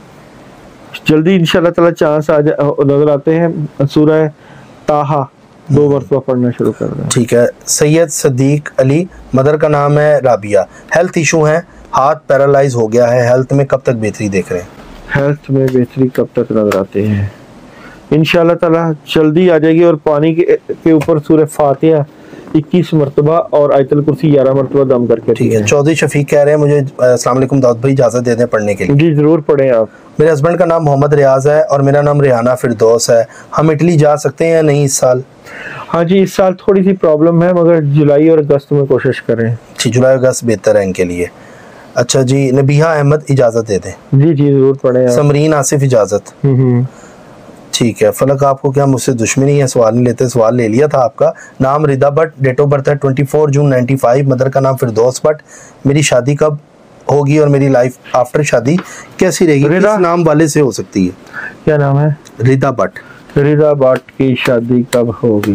जल्दी इंशाल्लाह ताला चांस आ नजर आते हैं। सूरह ताहा दो मरतबा पढ़ना शुरू कर दें, ठीक है। सैयद सदीक अली, मदर का नाम है राबिया, हेल्थ इशू है, हाथ पैरालाइज हो गया है, हेल्थ में कब तक बेहतरी देख रहे हैं? हेल्थ में बेहतरी कब तक नजर आते हैं? इंशाल्लाह ताला जल्दी आ जाएगी। और पानी के, के ऊपर सूरह फातिहा इक्कीस मरतबा और आयतुल कुर्सी ग्यारह मरतबा दम करके। ठीक है। चौधरी शफीक कह रहे हैं मुझे अस्सलाम वालेकुम दाऊद भाई इजाज़त दे दें पढ़ने के लिए। जी ज़रूर पढ़ें आप। मेरे हस्बैंड का नाम मोहम्मद रियाज है और मेरा नाम रिहाना फिरदौस है। हम इटली जा सकते हैं या नहीं इस साल? हाँ जी, इस साल थोड़ी सी प्रॉब्लम है, मगर जुलाई और अगस्त में कोशिश करें। जी, जुलाई अगस्त बेहतर है इनके लिए। अच्छा जी, नबीहा अहमद इजाज़त दे दें। जी जी ज़रूर पढ़ें आप। समरीन आसिफ इजाज़त। ठीक है। फलक आपको क्या मुझसे दुश्मनी है? सवाल नहीं लेते, सवाल ले लिया था आपका। नाम Rida Bhatt, date of birth है चौबीस जून पचानवे, मदर का नाम फिरदौस भट्ट। मेरी शादी कब होगी और मेरी लाइफ आफ्टर शादी कैसी रहेगी? किस नाम वाले से हो सकती है? क्या नाम है? रिदा भट्ट। रिदा भट्ट की शादी कब होगी?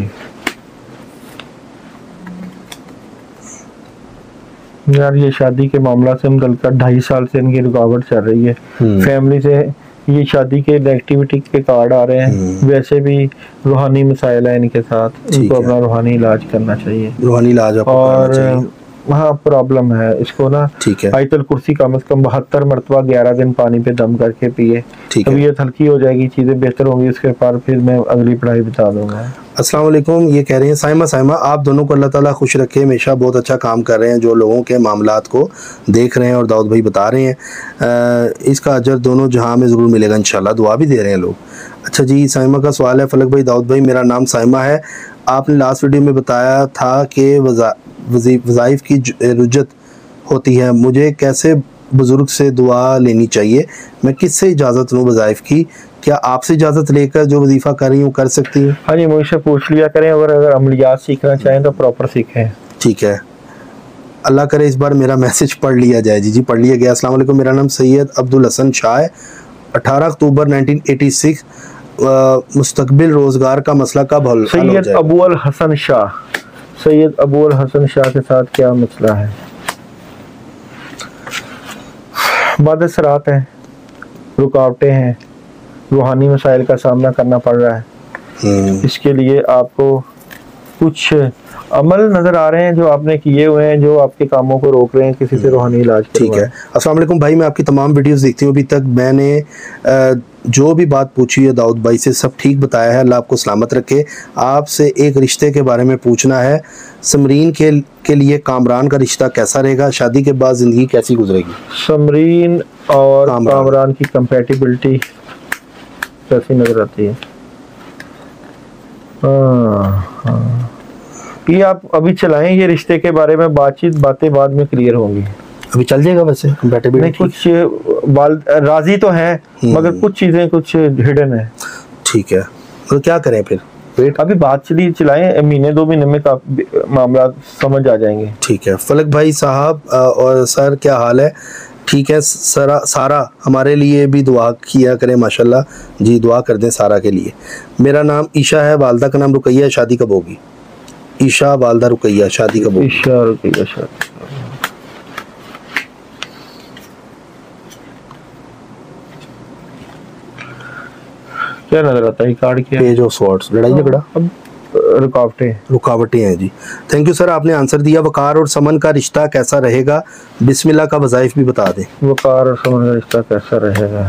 यार ये शादी के मामला से मुतल्लिक़ ढाई साल से इनकी रुकावट चल रही है। फैमिली से ये शादी के नेगेटिविटी के कार्ड आ रहे हैं। वैसे भी रूहानी मसाइल है इनके साथ, इनको अपना रूहानी इलाज करना चाहिए। रूहानी इलाज और वहाँ प्रॉब्लम है इसको ना। ठीक है। आयतुल कुर्सी कम से कम बहत्तर मरतबा ग्यारह दिन पानी पे दम करके पिए। तबीयत हल्की हो जाएगी, चीज़ें बेहतर होंगी। उसके बाद फिर मैं अगली पढ़ाई बता दूंगा। अस्सलाम वालेकुम। ये कह रहे हैं साइमा साइमा आप दोनों को अल्लाह ताला खुश रखे, हमेशा बहुत अच्छा काम कर रहे हैं, जो लोगों के मामलात को देख रहे हैं और दाऊद भाई बता रहे हैं। आ, इसका अजर दोनों जहां में ज़रूर मिलेगा इंशाल्लाह। दुआ भी दे रहे हैं लोग। अच्छा जी, साइमा का सवाल है, फलक भाई दाऊद भाई मेरा नाम साइमा है। आपने लास्ट वीडियो में बताया था कि वज़ाइफ की रुजत होती है, मुझे कैसे बुज़ुर्ग से दुआ लेनी चाहिए? मैं किससे इजाज़त लूँ वज़ाइफ की? क्या आपसे इजाज़त लेकर जो वजीफ़ा कर रही हूँ कर सकती हूँ? हाँ जी, मुझसे पूछ लिया करें। अगर अगर अमलियात सीखना चाहें तो प्रॉपर सीखें। ठीक है। अल्लाह करे इस बार मेरा मैसेज पढ़ लिया जाए। जी जी पढ़ लिया गया। अस्सलाम वालेकुम, मेरा नाम सैयद अब्दुल हसन शाह है। अठारह अक्टूबर नाइनटीन एटी सिक्स। मुस्तकबिल रोज़गार का मसला कब हल हो जाएगा? सैयद अबुल हसन शाह। सैयद अबुल हसन शाह के साथ क्या मसला है? बादसरात है, रुकावटें हैं, रूहानी मसाइल का सामना करना पड़ रहा है। इसके लिए आपको कुछ अमल नजर आ रहे हैं जो आपने किए हुए हैं, जो आपके कामों को रोक रहे हैं किसी से रूहानी इलाज। ठीक है। अस्सलाम वालेकुम भाई, मैं आपकी तमाम वीडियोस देखती हूँ। अभी तक मैंने जो भी बात पूछी है दाऊद भाई से सब ठीक बताया है। अल्लाह आपको सलामत रखे। आपसे एक रिश्ते के बारे में पूछना है। समरीन के के लिए कामरान का रिश्ता कैसा रहेगा? शादी के बाद ज़िंदगी कैसी गुजरेगी? समरीन और कामरान, कामरान की कंपैटिबिलिटी कैसी नजर आती है? हाँ हाँ, ये आप अभी चलाएं। ये रिश्ते के बारे में बातचीत बातें बाद में क्लियर होंगी। अभी चल जाएगा वैसे कंपैटिबिलिटी? नहीं, कुछ बाल राजी तो हैं मगर कुछ चीजें कुछ हिडन है। ठीक है, तो क्या करें फिर? वेट अभी बात चली चलाएं, महीने दो महीने में मामला समझ आ जाएंगे। ठीक है। फलक भाई साहब और सर क्या हाल है? ठीक है। सारा सारा हमारे लिए भी दुआ किया करें माशाल्लाह। जी दुआ कर दें सारा के लिए। मेरा नाम ईशा है, वालदा का नाम रुकैया। शादी कब होगी? ईशा वालदा रुकैया, शादी कब होगी? ईशा रुकैया शादी। क्या नजर आता है कार्ड के? पेज ऑफ स्वॉर्ड्स, लड़ाई झगड़ा, अब रुकावटें रुकावटें हैं जी। थैंक यू सर, आपने आंसर दिया। वकार और समन का रिश्ता कैसा रहेगा? बिस्मिल्लाह का वज़ाइफ भी बता दें। वकार और समन का रिश्ता कैसा रहेगा?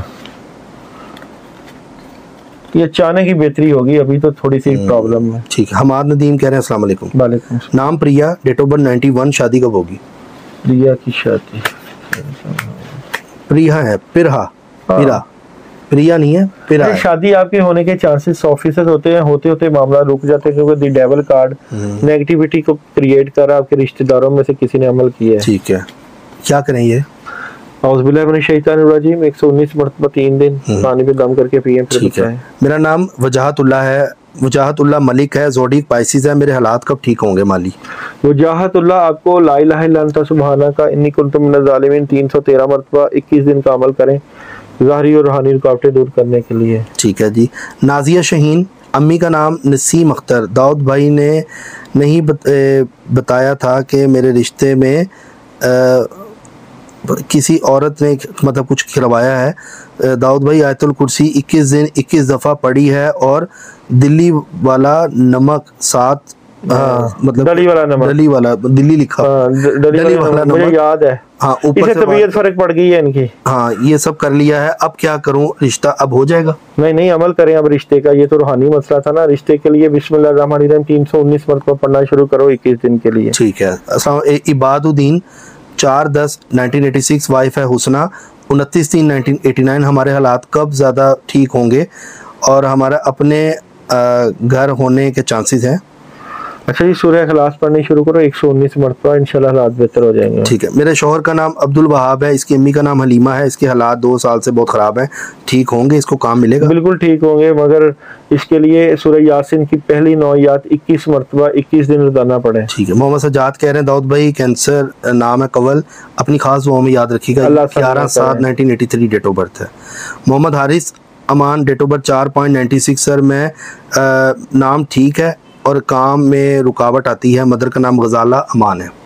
ये अचानक ही बेहतरी होगी, अभी तो थोड़ी सी प्रॉब्लम है। ठीक है। हमाद नदीम कह रहे हैं अस्सलाम वालेकुम। वालेकुम। नाम प्रिया, डेट ऑफ बर्थ इक्यानवे। शादी कब होगी? प्रिया की शादी प्रिया है, पिरहा पिरा प्रिया नहीं है, पिरा। शादी आपके होने के चांसेस सौ फीसद होते हैं। होते होते मामला रुक जाते हैं क्योंकि दी डेविल कार्ड नेगेटिविटी को क्रिएट कर रहा है। आपके रिश्तेदारों में से किसी ने अमल किया है। ठीक है, क्या करें ये? औज़ुबिल्लाहि मिनश शैतानिर रजीम। एक सौ उन्नीस मरतबा तीन दिन पानी पे दम करके पिए। ठीक है। मेरा नाम वजाहतुल्लाह है, वजाहतुल्लाह मलिक है, ज़ोडिक पाइसिस है। मेरे हालात कब ठीक होंगे माली? वजाहतुल्लाह आपको ला इलाहा इल्ला अंता सुब्हाना का इन्नी कुन्तु मिनज़ ज़ालिमीन तीन सौ तेरह मरतबा इक्कीस दिन का अमल करें ज़ाहरी और रूहानी रुकावटें दूर करने के लिए। ठीक है जी। नाजिया शहीन, अम्मी का नाम नसीम अख्तर। दाऊद भाई ने नहीं बत, ए, बताया था कि मेरे रिश्ते में आ, किसी औरत ने मतलब कुछ खिलवाया है। दाऊद भाई आयतुल कुर्सी इक्कीस दिन इक्कीस दफ़ा पढ़ी है और दिल्ली वाला नमक साथ हाँ, मतलब डली वाला नमक, डली वाला दिल्ली लिखा, डली वाला नमक मुझे याद है। हाँ, ऊपर से तबीयत फर्क पड़ गई है इनकी। हाँ, ये सब कर लिया है, अब क्या करूं, रिश्ता अब हो जाएगा? नहीं नहीं, अमल करें अब रिश्ते का। ये तो रूहानी मसला था ना, रिश्ते के लिए बिस्मिल्लाहिर्रहमानिर्रहीम तीन सौ उन्नीस मरतबा पढ़ना शुरू करो इक्कीस दिन के लिए। ठीक है। अस्सलाम इबादुद्दीन चार दस नाइनटीन एटी सिक्स, वाइफ है हुसना, उनतीस तीन नाइनटीन एटी नाइन। हमारे हालात कब ज़्यादा ठीक होंगे और हमारा अपने घर होने के चांसेस हैं? अच्छा जी, सूरह इखलास पढ़नी शुरू करो एक सौ उन्नीस मरतबा, इंशाल्लाह हालात बेहतर हो जाएंगे। ठीक है। मेरे शौहर का नाम अब्दुल वहाब है, इसकी अम्मी का नाम हलीमा है, इसके हालात दो साल से बहुत ख़राब हैं, ठीक होंगे, इसको काम मिलेगा? बिल्कुल ठीक होंगे, मगर इसके लिए सूरह यासीन की पहली नौ आयत इक्कीस मरतबा इक्कीस दिन रोजाना पढ़े। ठीक है। मोहम्मद सजाद कह रहे हैं दाऊद भाई कैंसर नाम है कवल, अपनी खास दुआ में याद रखिएगा। ग्यारह सात nineteen eighty three date of birth है। Mohammad Haris Aman, date of birth चार पॉइंट नाइन्टी सिक्स। सर मैं आ, नाम ठीक है और काम में रुकावट आती है। मदर का नाम गजाला अमान है।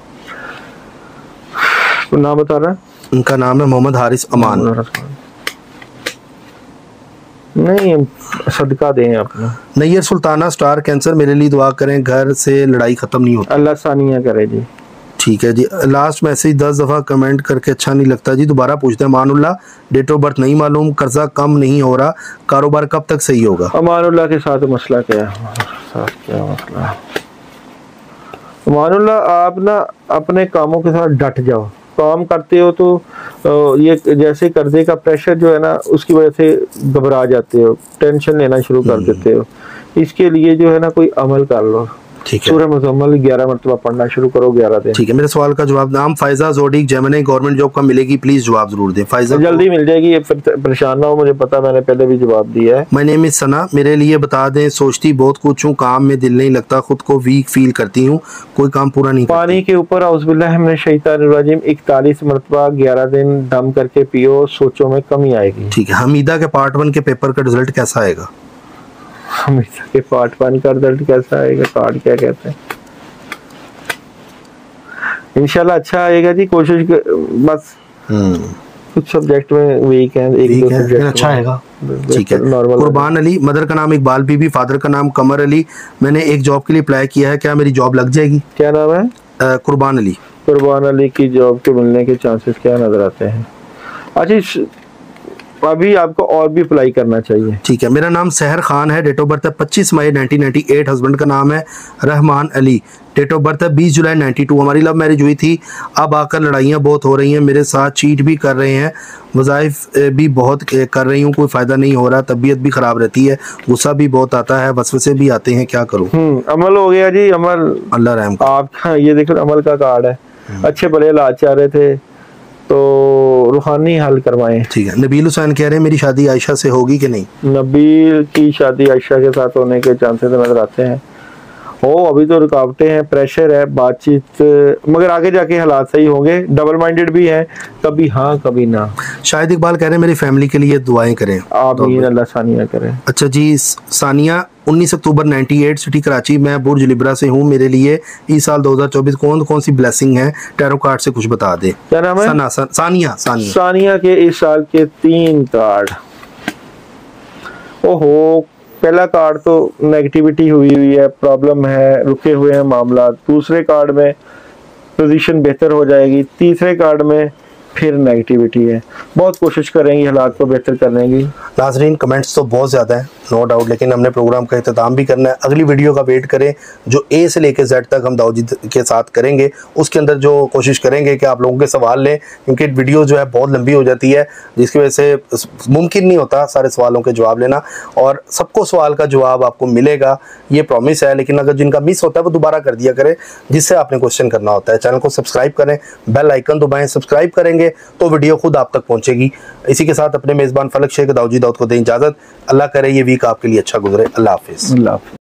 तो नाम बता रहा है? उनका नाम है मोहम्मद हारिस अमान। नहीं, सदका दें अपना। नैयर सुल्ताना स्टार कैंसर, मेरे लिए दुआ करें, घर से लड़ाई खत्म नहीं होती। अल्लाह सानिया करे जी। ठीक है जी। लास्ट मैसेज दस दफ़ा कमेंट करके अच्छा नहीं लगता जी, दोबारा पूछते हैं। अमानुल्लाह, डेट ऑफ बर्थ नहीं मालूम, कर्जा कम नहीं हो रहा, कारोबार कब तक सही होगा? अमानुल्लाह के साथ मसला क्या है? साथ क्या मसला है? अमानुल्लाह, आप ना अपने कामों के साथ डट जाओ। काम करते हो तो ये जैसे कर्जे का प्रेशर जो है ना, उसकी वजह से घबरा जाते हो, टेंशन लेना शुरू कर देते हो। इसके लिए जो है ना कोई अमल कर लो। ठीक है। सूरह मुज़म्मिल ग्यारह मरतबा पढ़ना शुरू करो, ग्यारह दिन। ठीक है। मेरे सवाल का जवाब, नाम Faiza zodiac, Gemini, government job का मिलेगी? प्लीज जवाब जरूर दें। फायजा जल्दी मिल जाएगी, परेशान ना हो, मुझे पता, मैंने पहले भी जवाब दिया है। माय नेम इज सना, मेरे लिए बता दें, सोचती बहुत कुछ हूँ, काम में दिल नहीं लगता, खुद को वीक फील करती हूँ, कोई काम पूरा नहीं। पानी के ऊपर औज़ुबिल्लाहि मिनश शैतानिर रजीम इकतालीस मरतबा ग्यारह दिन दम करके पियो, सोचों में कमी आएगी। ठीक है। हमीदा के पार्ट वन के पेपर का रिजल्ट कैसा आएगा? हमीदा के पार्ट वन का रिजल्ट कैसा आएगा? कार्ड क्या कहते हैं? इंशाल्लाह अच्छा आएगा जी, कोशिश कर, बस कुछ सब्जेक्ट में वीक है, एक दो सब्जेक्ट अच्छा आएगा। ठीक है। कुर्बान अली, मदर का नाम इकबाल बीबी, फादर का नाम कमर अली, मैंने एक जॉब के लिए अप्लाई किया है, क्या मेरी जॉब लग जाएगी? क्या नाम है? कुर्बान अली। कुर्बान अली की जॉब के मिलने के चांसेस क्या नजर आते हैं? अच्छा, अभी आपको और भी अप्लाई करना चाहिए। ठीक है। मेरा नाम सहर खान है, डेट ऑफ बर्थ है पच्चीस मई नाइनटीन नाइंटी एट। हस्बैंड का नाम है Rahman Ali, date of birth है बीस जुलाई नाइंटी टू। हमारी लव मैरिज हुई थी, अब आकर लड़ाइयाँ बहुत हो रही हैं, मेरे साथ चीट भी कर रहे हैं, वज़ाइफ भी बहुत कर रही हूँ, कोई फ़ायदा नहीं हो रहा, तबीयत भी ख़राब रहती है, गुस्सा भी बहुत आता है, वसवसे भी आते हैं, क्या करूँ? अमल हो गया जी, अमल अल्लाह रहम। आप ये देखो अमल का कार्ड है, अच्छे बड़े इलाज चाह रहे थे तो रूहानी हल करवाएं। ठीक है। नबील हुसैन कह रहे हैं मेरी शादी आयशा से होगी कि नहीं? नबील की शादी आयशा के साथ होने के चांसेस नजर आते हैं। हो, अभी तो रुकावटें हैं, प्रेशर है, बातचीत, मगर आगे जाके हालात सही होंगे। डबल माइंडेड भी है, कभी हाँ कभी ना। शाहिद इकबाल कह रहे हैं मेरी फैमिली के लिए दुआएं करें। आमीन, अल्लाह सानिया करें। अच्छा जी। सानिया, उन्नीस अक्टूबर अट्ठानवे, सिटी कराची, मैं बुर्ज लिब्रा से हूँ, मेरे लिए इस साल दो हज़ार चौबीस कौन कौन सी ब्लेसिंग है, टैरो कार्ड से कुछ बता दे। क्या नाम है? सना, सा, सानिया सानिया सानिया के इस साल के तीन कार्ड। ओहो, पहला कार्ड तो नेगेटिविटी हुई हुई है, प्रॉब्लम है, रुके हुए हैं मामला। दूसरे कार्ड में पोजीशन बेहतर हो जाएगी, तीसरे कार्ड में फिर नेगेटिविटी है। बहुत कोशिश करेंगे हालात को बेहतर करने की। नाजरीन, कमेंट्स तो बहुत ज़्यादा हैं, नो डाउट, लेकिन हमने प्रोग्राम का इख्तिताम भी करना है। अगली वीडियो का वेट करें, जो ए से लेकर जेड तक हम दाऊद जी के साथ करेंगे, उसके अंदर जो कोशिश करेंगे कि आप लोगों के सवाल लें, क्योंकि वीडियो जो है बहुत लंबी हो जाती है, जिसकी वजह से मुमकिन नहीं होता सारे सवालों के जवाब लेना, और सबको सवाल का जवाब आपको मिलेगा, ये प्रॉमिस है। लेकिन अगर जिनका मिस होता है वो दोबारा कर दिया करें, जिससे आपने क्वेश्चन करना होता है। चैनल को सब्सक्राइब करें, बेल आइकन दबाएं, सब्सक्राइब करेंगे तो वीडियो खुद आप तक पहुंचेगी। इसी के साथ अपने मेज़बान फलक शेख दाऊद जी दाऊद को दें इजाज़त। अल्लाह करे ये वीक आपके लिए अच्छा गुजरे। अल्लाह हाफिज़।